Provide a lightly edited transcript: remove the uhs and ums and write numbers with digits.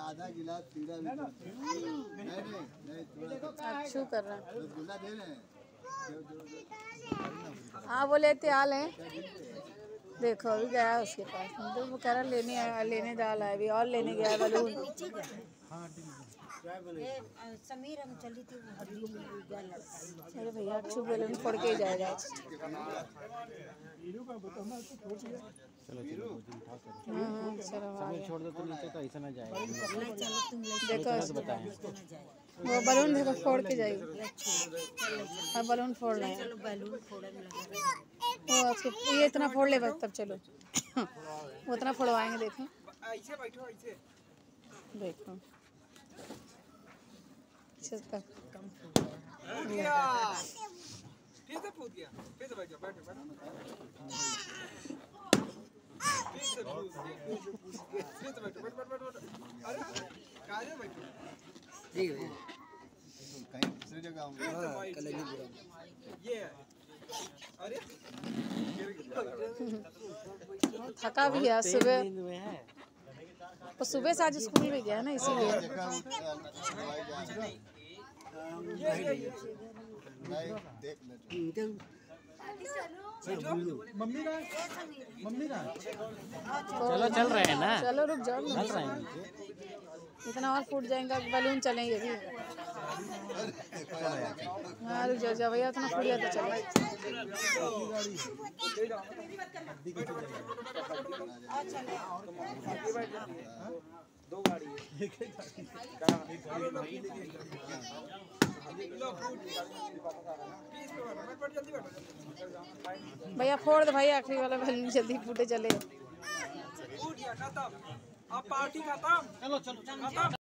आधा गिलास सीधा भी नहीं अच्छू कर रहा है। रसगुल्ला दे रहे हैं। हाँ वो लेते आ लें। देखो अभी गया उसके पास, तो वो कह रहा लेने डाला है अभी, और लेने गया है बलून। समीर हम चली थी अरे भैया अच्छू बलून फोड़ के ही जाएगा। चलो छोड़ दो तो नीचे तो ऐसा ना जाएगा। देखो वो बलून देखो फोड़ के जाएगी। अब बलून फोड़ रहे हैं। वो ये इतना फोड़ ले बस, तब चलो वो इतना फोड़वाएंगे। देखो देखो कहीं दूसरी जगह थका भी है सुबह, वो सुबह से आज स्कूल में गया ना इसीलिए। चलो चल रहे हैं ना, चलो रुक जाओ, चल रहे हैं। इतना और फूट जाएगा बलून, चलेंगे अभी। हाँ रुक जाओ भैया, इतना फूट गया तो चलो। दो गाड़ी भैया फोड़ दो भाई, आखिरी वाला बलून जल्दी फूटे चले। अब पार्टी खत्म। चलो चलो खत्म।